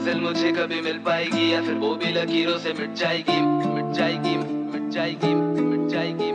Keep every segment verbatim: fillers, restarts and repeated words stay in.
मंजिल मुझे कभी मिल पाएगी या फिर वो भी लकीरों से मिट जाएगी, मिट जाएगी, मिट जाएगी, मिट जाएगी।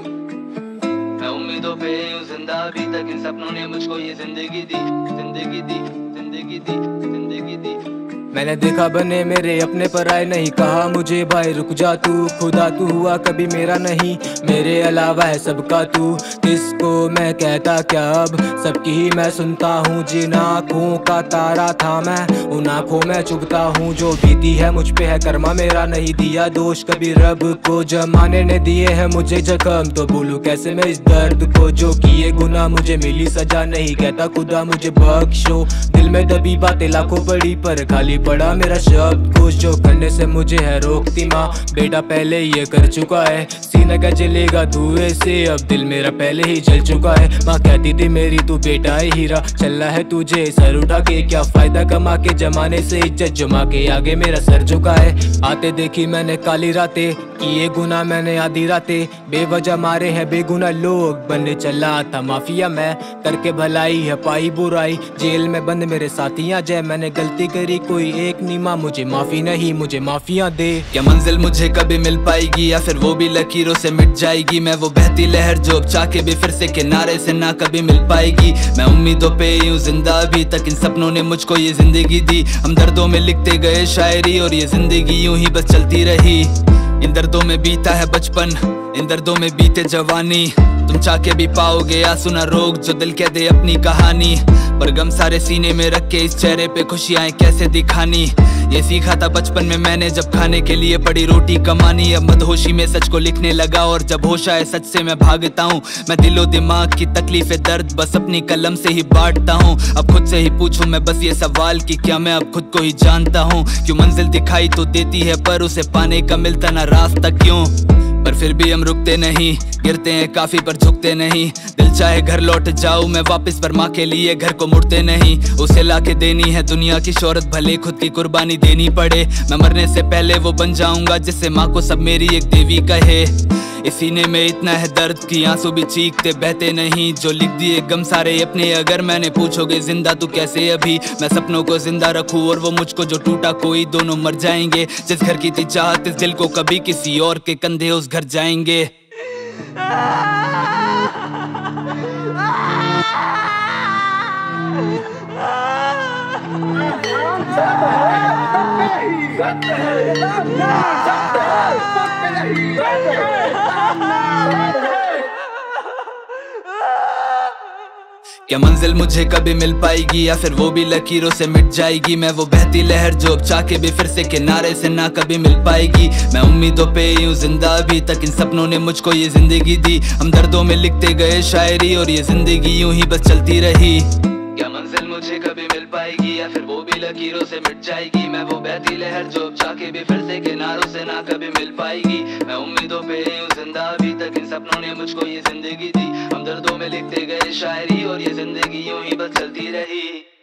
मैं उम्मीदों पे हूँ जिंदा अभी तक, इन सपनों ने मुझको ये जिंदगी दी, जिंदगी दी, जिंदगी दी, जिंदगी दी। मैंने देखा बने मेरे अपने पर आए, नहीं कहा मुझे भाई रुक जा तू, खुदा तू हुआ कभी मेरा नहीं, मेरे अलावा है सबका तू। किसको मैं कहता क्या अब, सबकी ही मैं सुनता हूँ। जिन आँखों का तारा था मैं, उन आँखों में चुभता हूँ। जो बीती है मुझ पे है कर्मा मेरा, नहीं दिया दोष कभी रब को। जमाने ने दिए है मुझे जख्म, तो भूलूं कैसे मैं इस दर्द को। जो किए गुनाह मुझे मिली सजा, नहीं कहता खुदा मुझे बख्शो। दिल में दबी बातें लाखों पड़ी, पर खाली पड़ा मेरा शब्द कुछ। जो करने से मुझे है रोकती माँ, बेटा पहले ये कर चुका है। सीना का जलेगा धुएं से, अब दिल मेरा पहले ही जल चुका है। माँ कहती थी मेरी तू बेटा है हीरा, चलना है तुझे सर उठा के। क्या फायदा कमा के जमाने से इज्जत जमा के, आगे मेरा सर झुका है। आते देखी मैंने काली रातें, किए गुना मैंने आधी रातें। बेवजह मारे हैं बेगुना लोग, बनने चला था माफिया मैं। करके भलाई है पाई बुराई, जेल में बंद मेरे साथियां जय। मैंने गलती करी कोई एक नीमा, मुझे माफी नहीं मुझे माफिया दे। क्या मंजिल मुझे कभी मिल पाएगी या फिर वो भी लकीरों से मिट जाएगी। मैं वो बहती लहर जो अब चाह के भी फिर से किनारे से ना कभी मिल पाएगी। मैं उम्मीदों पे यूं जिंदा अभी तक, इन सपनों ने मुझको ये जिंदगी दी। हम दर्दों में लिखते गए शायरी, और ये जिंदगी यूं ही बस चलती रही। इन दर्दों में बीता है बचपन, इन दर्दों में बीते जवानी। तुम चाह के भी पाओगे आंसू ना रोक, जो दिल कह दे अपनी कहानी। पर गम सारे सीने में रख के इस चेहरे पे खुशियां कैसे दिखानी। ये सीखा था बचपन में मैंने, जब खाने के लिए पड़ी रोटी कमानी। अब मदहोशी में सच को लिखने लगा, और जब होश आए सच से मैं भागता हूँ। मैं दिलो दिमाग की तकलीफे दर्द बस अपनी कलम से ही बांटता हूँ। अब खुद से ही पूछूं मैं बस ये सवाल कि क्या मैं अब खुद को ही जानता हूँ। क्यों मंजिल दिखाई तो देती है, पर उसे पाने का मिलता ना रास्ता क्यों। पर फिर भी हम रुकते नहीं, गिरते हैं काफी पर झुकते नहीं। दिल चाहे घर लौट जाऊं मैं वापस, पर माँ के लिए घर को मुड़ते नहीं। उसे लाके देनी है दुनिया की शोहरत, भले खुद की कुर्बानी देनी पड़े। मैं मरने से पहले वो बन जाऊंगा जिससे माँ को सब मेरी एक देवी कहे। इस सीने में इतना है दर्द कि आंसू भी चीखते बहते नहीं। जो लिख दिए गम सारे अपने, अगर मैंने पूछोगे जिंदा तू कैसे अभी। मैं सपनों को जिंदा रखूं और वो मुझको जो टूटा कोई, दोनों मर जाएंगे। जिस घर की थी चाहत इस दिल को कभी किसी और के कंधे उस घर जाएंगे। क्या मंजिल मुझे कभी मिल पाएगी या फिर वो भी लकीरों से मिट जाएगी। मैं वो बहती लहर जो अब चाह के भी फिर से किनारे से ना कभी मिल पाएगी। मैं उम्मीदों पे यूं जिंदा अभी तक, इन सपनों ने मुझको ये जिंदगी दी। हम दर्दों में लिखते गए शायरी, और ये जिंदगी यूं ही बस चलती रही। क्या मंजिल मुझे कभी मिल पाएगी या फिर वो भी लकीरों से मिट जाएगी। मैं वो बहती लहर जो अब चाह के भी फिर से किनारों से ना कभी मिल पाएगी। मैं उम्मीदों पे हूँ जिंदा अभी तक, इन सपनों ने मुझको ये जिंदगी दी। हम दर्दों में लिखते गए शायरी, और ये जिंदगी यूं ही बस चलती रही।